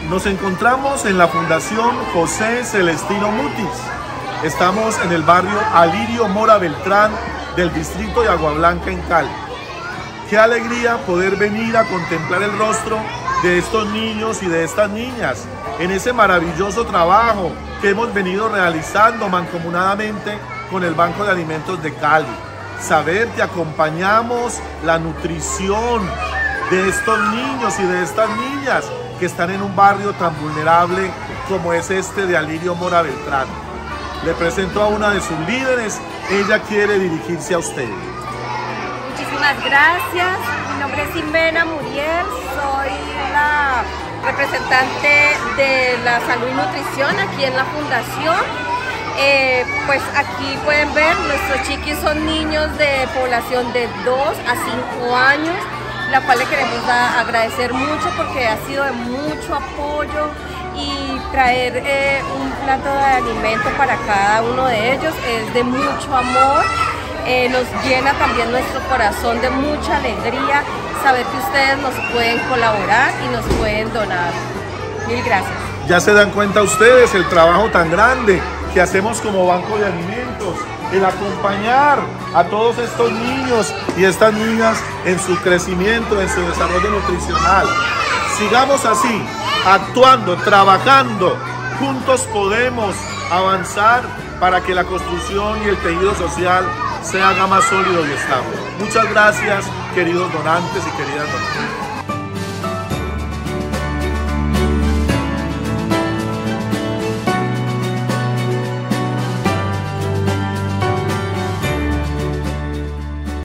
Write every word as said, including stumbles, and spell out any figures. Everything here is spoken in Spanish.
Nos encontramos en la Fundación José Celestino Mutis. Estamos en el barrio Alirio Mora Beltrán del distrito de Agua Blanca en Cali. Qué alegría poder venir a contemplar el rostro de estos niños y de estas niñas en ese maravilloso trabajo que hemos venido realizando mancomunadamente con el Banco de Alimentos de Cali. Saber que acompañamos la nutrición de estos niños y de estas niñas que están en un barrio tan vulnerable como es este de Alirio Mora Beltrán. Le presento a una de sus líderes, ella quiere dirigirse a usted. Muchísimas gracias, mi nombre es Ximena Muriel, soy la representante de la salud y nutrición aquí en la fundación. Eh, pues aquí pueden ver, nuestros chiquis son niños de población de dos a cinco años, la cual le queremos da, agradecer mucho porque ha sido de mucho apoyo y traer eh, un plato de alimento para cada uno de ellos es de mucho amor. Eh, nos llena también nuestro corazón de mucha alegría saber que ustedes nos pueden colaborar y nos pueden donar. Mil gracias. Ya se dan cuenta ustedes el trabajo tan grande que hacemos como Banco de Alimentos, el acompañar a todos estos niños y estas niñas en su crecimiento, en su desarrollo nutricional. Sigamos así, actuando, trabajando, juntos podemos avanzar para que la construcción y el tejido social se haga más sólido y estable. Muchas gracias, queridos donantes y queridas donantes.